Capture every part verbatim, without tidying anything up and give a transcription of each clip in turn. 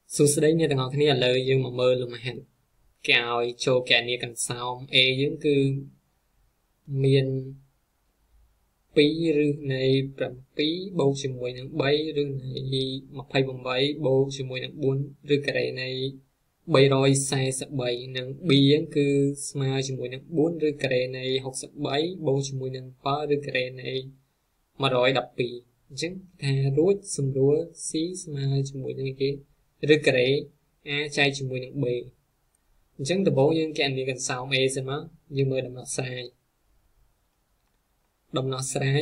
សួស្តីអ្នកទាំងអស់គ្នាឥឡូវយើងមកមើលលំហាត់គេឲ្យចូលគណនាកន្សោម A យើងគឺមានពីរឬនៃ7បូកជាមួយនឹង3ឬនៃ28បូកជាមួយនឹង4ឬការ៉េនៃ343និង B យើងគឺស្មើជាមួយនឹង4ឬការ៉េនៃ63បូកជាមួយនឹង7ឬការ៉េនៃ112អញ្ចឹងថារួចសម្រួល C ស្មើជាមួយនឹងគេឬការ៉េ A ចែកជាមួយនឹង B អញ្ចឹងដំបូងយើងគណនាកន្សោម A សិនមកយើងមើលដំណោះស្រាយដំណោះស្រាយ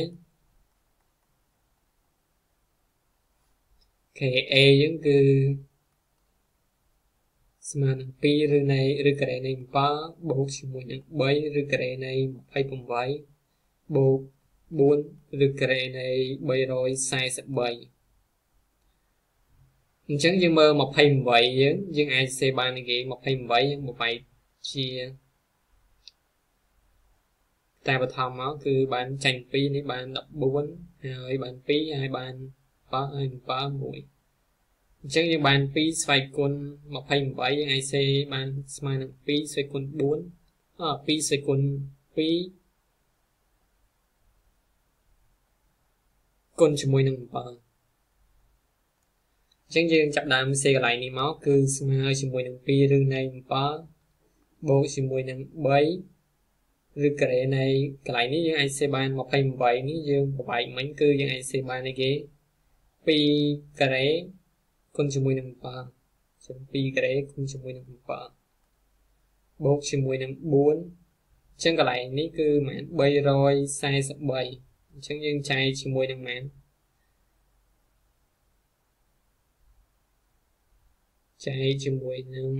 A យើងគឺស្មើនឹង2ឬនៃឬការ៉េនៃ7បូកជាមួយនឹង3ឬការ៉េនៃ28បូក4ឬការ៉េនៃ343អញ្ចឹងយើងមើល28យើងយើងអាចសេបានគេ28យើងបបែកជាតែបឋមមកគឺបានចាញ់2នេះបាន14ហើយបាន2ហើយបាន7ហើយ7 1អញ្ចឹងយើងបាន2ស្វ័យគុណ28យើងអាចសេបានស្មើនឹង2ស្វ័យគុណ4អ2ស្វ័យគុណ2គុណជាមួយនឹង7អញ្ចឹងយើងចាប់ដើមសេកន្លែងនេះមកគឺស្មើជាមួយនឹង2ឬនៃ7បូកជាមួយនឹង3ឬការ៉េនៃកន្លែងនេះយើងអាចសេបាន28នេះយើងបបែកមិញគឺយើងអាចសេបាននេះគេ2ការ៉េគុណជាមួយនឹង7ចឹង2ការ៉េគុណជាមួយនឹង7បូកជាមួយនឹង4អញ្ចឹងកន្លែងនេះគឺម៉ាន343អញ្ចឹងយើងចែកជាមួយនឹងម៉ានចែកជាមួយនឹង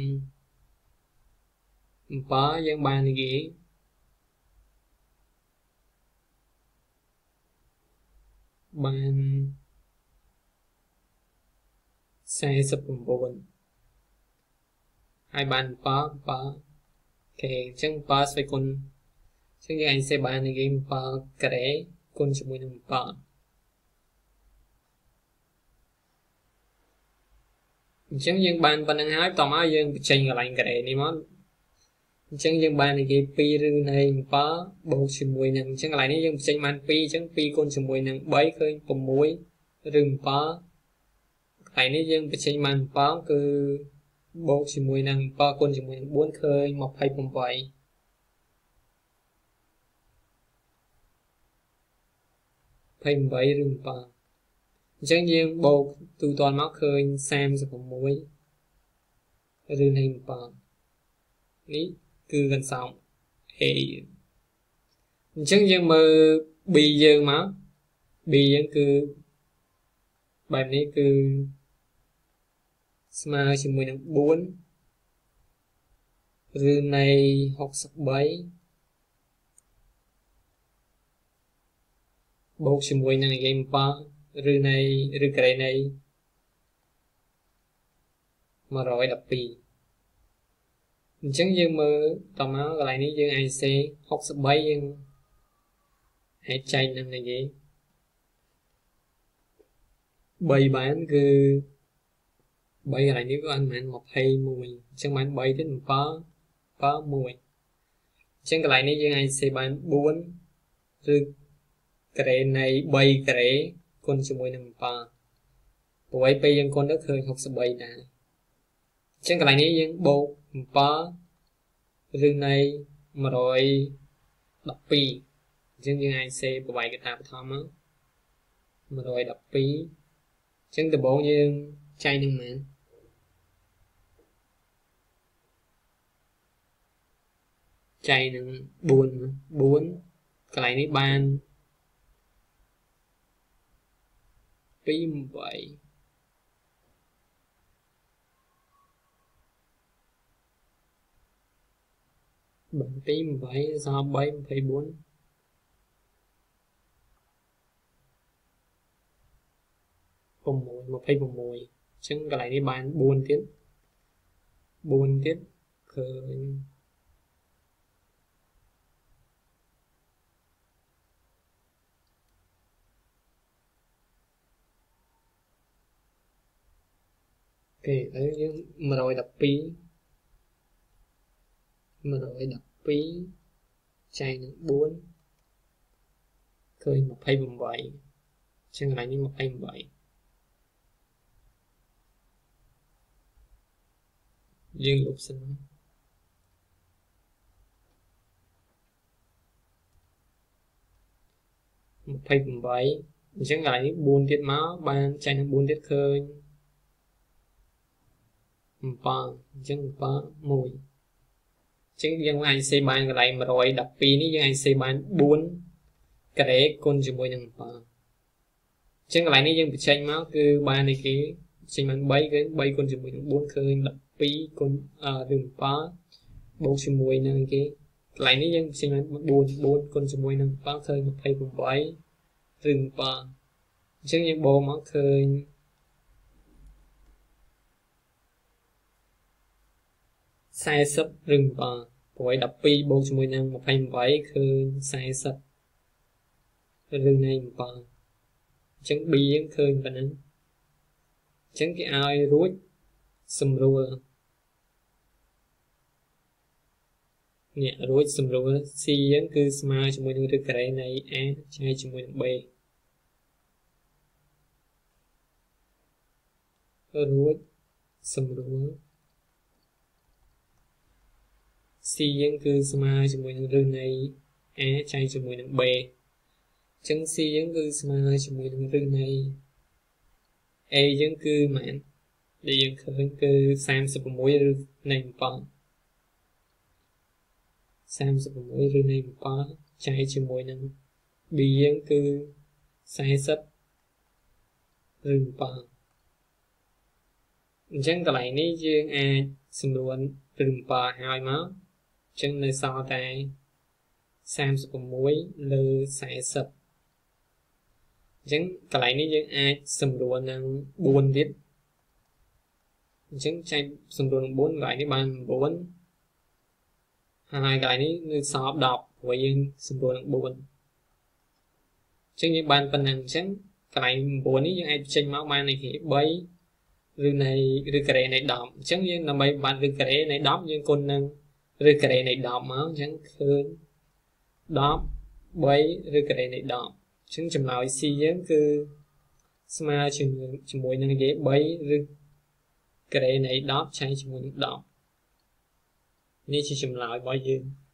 7យើងបាននេះគេបាន49ហើយបាន7 7អូខេអញ្ចឹង7ស្វ័យគុណអញ្ចឹងយើងអាចសេបាននេះគេ7ការ៉េគុណជាមួយនឹង7អញ្ចឹងយើងបានប៉ុណ្្នឹងហើយតមកយើងបញ្ចេញកន្លែងការ៉េនេះមកអញ្ចឹងយើងបាននេះគេ2ឬនៃ7បូកជាមួយនឹងអញ្ចឹងកន្លែងនេះយើងបញ្ចេញបាន2អញ្ចឹង2គុណជាមួយនឹង3ឃើញ6ឬ7កន្លែងនេះយើងបញ្ចេញបាន7គឺបូកជាមួយនឹង7គុណជាមួយនឹង4ឃើញ28 28ឬ7អញ្ចឹងយើងបូកទូទាត់មកឃើញ36ឬនៃ7នេះគឺកន្សោម A អញ្ចឹងយើងមើល B យើងមក B យើងគឺបែបនេះគឺស្មើជាមួយនឹង4ឬនៃ63បូកជាមួយនឹងគេ7ឬនៃឬការ៉េនៃ112អញ្ចឹងយើងមើលតមកកន្លែងនេះយើងអាចសេ63យើងអាចចែកនឹងនេះគេ3បានគឺ3កន្លែងនេះបានប្រហែល21អញ្ចឹងបាន3ទៀត7 7 1អញ្ចឹងកន្លែងនេះយើងអាចសេបាន4ឬការ៉េនៃ3ការ៉េគុណជាមួយនឹង7ព្រោះឯពេលយើងគុណទៅឃើញ63ដែរអញ្ចឹងកន្លែងនេះយើងបូក7ឬនៃ112អញ្ចឹងយើងអាចសេប្របែកកតាបឋមមក112អញ្ចឹងដំបូងយើងចែកនឹងម៉ានចែកនឹង4 4កន្លែងនេះបាន2 8បាន2 8សល់3 24 6 26អញ្ចឹងកន្លែងនេះបាន4ទៀត4ទៀតឃើញ đấy những mà rồi đập pi mà rồi đập pi chạy những bốn khơi một hay một bảy chẳng lại như một hay một bảy riêng lục sinh một hay một bảy chẳng lại bốn tiết máu ban chạy những bốn tiết khơi một ba chẳng một ba mùi chứ dân ai xây ban cái lại mà rồi đập pi ní dân ai xây ban bốn cái đấy con chỉ mỗi lần ba chứ cái lại ní dân bị tranh máu cứ ba này cái tranh ban bảy cái bảy con chỉ mỗi lần bốn khơi đập pi con à đừng ba bốn chỉ mỗi lần cái lại ní dân tranh ban bốn bốn con chỉ mỗi lần ba khơi một hay một bảy đừng ba chứ những bộ máu khơi sai sắp rừng và buổi đập pi bộ cho mùi năng một hai bảy khơi sai sắp rừng này và chẳng bi những khơi và nâng chẳng cái ai rút xùm rùa nhẹ rút xùm rùa si những cứ smile cho mùi năng rực cái này á chai cho mùi năng b rút xùm rùa si những cứ smile cho mùi năng rừng này á chai cho mùi năng b chẳng si những cứ smile cho mùi năng rừng này a những cứ mạn để những khởi cứ sam sụp mũi rừng này một bằng sam sụp mũi rừng này một bằng chai cho mùi năng bị những cứ sai sắp rừng bằng chẳng cái này ní dương a xâm luôn rừng bằng hai máu chẳng nơi so tay sam sụp mũi lơ sai sắp chẳng cái này ní dương a xâm luôn năng buồn tiết chẳng chạy xâm luôn bốn lại ní bằng bốn hai cái ní nơi so đọc của dương xâm luôn năng buồn chẳng như bàn phần năng chẳng cái này buồn ní dương ai tranh máu ban này thì bấy rừng này rừng cái này đọc chẳng như là mấy bạn rừng cái này đọc nhưng con nâng rừng cái này đọc máu chẳng khơi đọc bấy rừng cái này đọc chẳng chùm lại si giống cứ smile chùm chùm mùi nâng ghế bấy rừng cái này đọc chạy chùm mùi nâng đọc ní chỉ chùm lại bao nhiêu